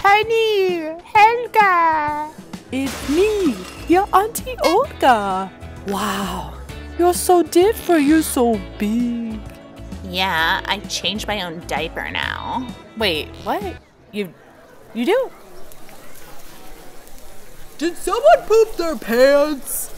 Honey, Helga. It's me, your Auntie Olga. Wow, you're so different. You're so big. Yeah, I changed my own diaper now. Wait, what? You do? Did someone poop their pants?